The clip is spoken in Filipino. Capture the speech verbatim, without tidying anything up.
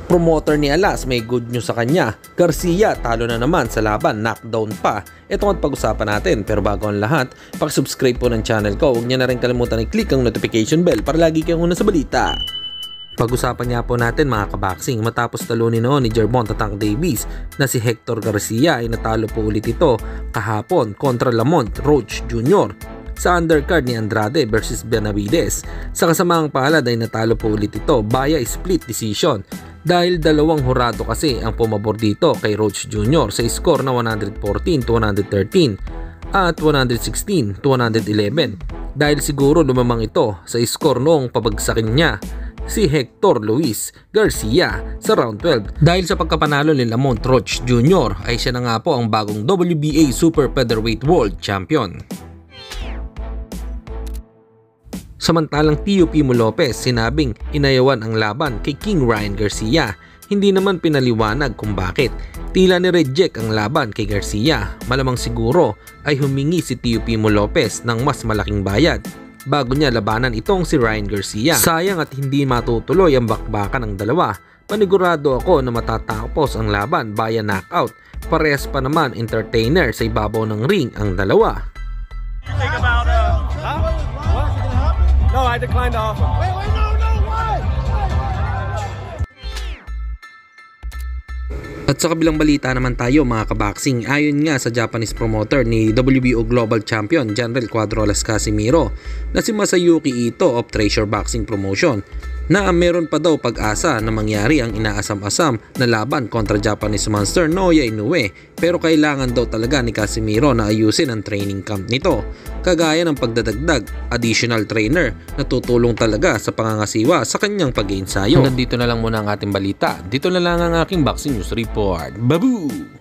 Promoter ni Alas may good news sa kanya. Garcia talo na naman sa laban, knockdown pa. Ito ang pag-usapan natin, pero bago ang lahat, pakisubscribe po ng channel ko. Huwag niya na rin kalimutan i-click ang notification bell para lagi kayong una sa balita. Pag-usapan niya po natin mga kaboxing, matapos talunin noon ni Gervonta Tank Davis na si Hector Garcia ay natalo po ulit ito kahapon kontra Lamont Roach Junior sa undercard ni Andrade versus Benavides. Sa kasamaang palad ay natalo po ulit ito via split decision dahil dalawang hurado kasi ang pumabor dito kay Roach Junior sa score na one fourteen to one thirteen at one sixteen to one eleven. Dahil siguro lumamang ito sa score noong pabagsakin niya si Hector Luis Garcia sa round twelve. Dahil sa pagkapanalo ni Lamont Roach Junior ay siya na nga po ang bagong W B A Super Featherweight World Champion. Samantalang Teofimo Lopez sinabing inayawan ang laban kay King Ryan Garcia. Hindi naman pinaliwanag kung bakit. Tila ni reject ang laban kay Garcia. Malamang siguro ay humingi si Teofimo Lopez ng mas malaking bayad bago niya labanan itong si Ryan Garcia. Sayang at hindi matutuloy ang bakbakan ng dalawa. Panigurado ako na matatapos ang laban via knockout. Parehas pa naman entertainer sa ibabaw ng ring ang dalawa. Think about uh, huh? What? No, I declined the offer. Wait, wait, no, no, why? At sa kabilang balita naman tayo mga kaboxing, ayon nga sa Japanese promoter ni W B O Global Champion General Cuadrolas Casimiro na si Masayuki Ito of Treasure Boxing Promotion na meron pa daw pag-asa na mangyari ang inaasam-asam na laban kontra Japanese monster Naoya Inoue, pero kailangan daw talaga ni Casimiro na ayusin ang training camp nito, kagaya ng pagdadagdag additional trainer na tutulong talaga sa pangangasiwa sa kanyang pag-iensayo. Hanggang dito na lang muna ang ating balita. Dito na lang ang aking Boxing News Report. Babu!